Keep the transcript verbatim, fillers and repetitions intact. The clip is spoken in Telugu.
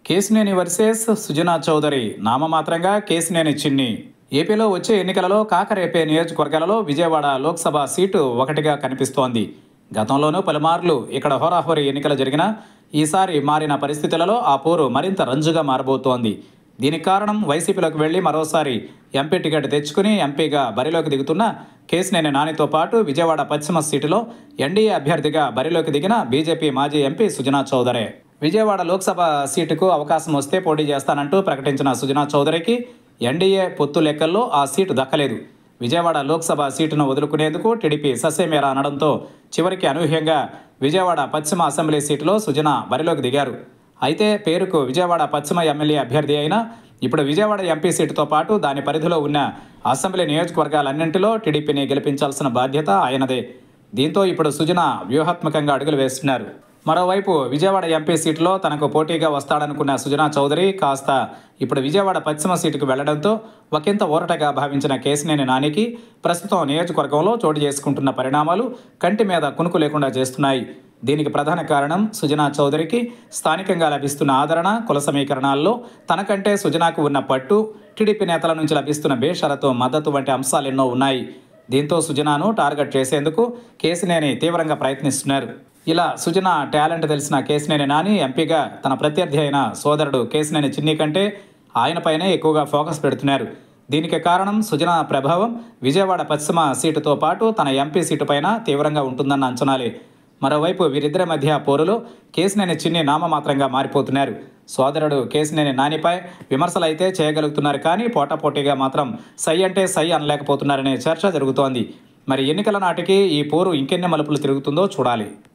కేశినేని వర్సెస్ సుజనా చౌదరి నామమాత్రంగా కేశినేని చిన్ని. ఏపీలో వచ్చే ఎన్నికలలో కాకరేపే నియోజకవర్గాలలో విజయవాడ లోక్సభ సీటు ఒకటిగా కనిపిస్తోంది. గతంలోనూ పలుమార్లు ఇక్కడ హోరాహోరీ ఎన్నికలు జరిగినా ఈసారి మారిన పరిస్థితులలో ఆ పోరు మరింత రంజుగా మారబోతోంది. దీనికి కారణం వైసీపీలోకి వెళ్లి మరోసారి ఎంపీ టికెట్ తెచ్చుకుని ఎంపీగా బరిలోకి దిగుతున్న కేశినేని నానితో పాటు విజయవాడ పశ్చిమ సీటులో ఎన్డీఏ అభ్యర్థిగా బరిలోకి దిగిన బీజేపీ మాజీ ఎంపీ సుజనా చౌదరి. విజయవాడ లోక్సభ సీటుకు అవకాశం వస్తే పోటీ చేస్తానంటూ ప్రకటించిన సుజనా చౌదరికి ఎన్డీఏ పొత్తు లెక్కల్లో ఆ సీటు దక్కలేదు. విజయవాడ లోక్సభ సీటును వదులుకునేందుకు టీడీపీ ససేమేరా అనడంతో చివరికి అనూహ్యంగా విజయవాడ పశ్చిమ అసెంబ్లీ సీటులో సుజనా బరిలోకి దిగారు. అయితే పేరుకు విజయవాడ పశ్చిమ ఎమ్మెల్యే అభ్యర్థి అయినా ఇప్పుడు విజయవాడ ఎంపీ సీటుతో పాటు దాని పరిధిలో ఉన్న అసెంబ్లీ నియోజకవర్గాలన్నింటిలో టీడీపీని గెలిపించాల్సిన బాధ్యత ఆయనదే. దీంతో ఇప్పుడు సుజనా వ్యూహాత్మకంగా అడుగులు వేస్తున్నారు. మరోవైపు విజయవాడ ఎంపీ సీటులో తనకు పోటీగా వస్తాడనుకున్న సుజనా చౌదరి కాస్త ఇప్పుడు విజయవాడ పశ్చిమ సీటుకు వెళ్లడంతో ఒకంత ఊరటగా భావించిన కేశినేని నానికి ప్రస్తుతం నియోజకవర్గంలో చోటు చేసుకుంటున్న పరిణామాలు కంటి మీద కునుకు లేకుండా చేస్తున్నాయి. దీనికి ప్రధాన కారణం సుజనా చౌదరికి స్థానికంగా లభిస్తున్న ఆదరణ, కుల సమీకరణాల్లో తనకంటే సుజనాకు ఉన్న పట్టు, టీడీపీ నేతల నుంచి లభిస్తున్న బేషరతు మద్దతు వంటి అంశాలెన్నో ఉన్నాయి. దీంతో సుజనాను టార్గెట్ చేసేందుకు కేశినేని తీవ్రంగా ప్రయత్నిస్తున్నారు. ఇలా సుజనా టాలెంట్ తెలిసిన కేశినేని నాని ఎంపీగా తన ప్రత్యర్థి అయిన సోదరుడు కేశినేని చిన్ని కంటే ఆయనపైనే ఎక్కువగా ఫోకస్ పెడుతున్నారు. దీనికి కారణం సుజనా ప్రభావం విజయవాడ పశ్చిమ సీటుతో పాటు తన ఎంపీ సీటుపైన తీవ్రంగా ఉంటుందన్న అంచనాలే. మరోవైపు వీరిద్దరి మధ్య పోరులో కేశినేని చిన్ని నామమాత్రంగా మారిపోతున్నారు. సోదరుడు కేశినేని నానిపై విమర్శలైతే చేయగలుగుతున్నారు, కానీ పోటాపోటీగా మాత్రం సై అంటే సై అనలేకపోతున్నారనే చర్చ జరుగుతోంది. మరి ఎన్నికల నాటికి ఈ పోరు ఇంకెన్ని మలుపులు తిరుగుతుందో చూడాలి.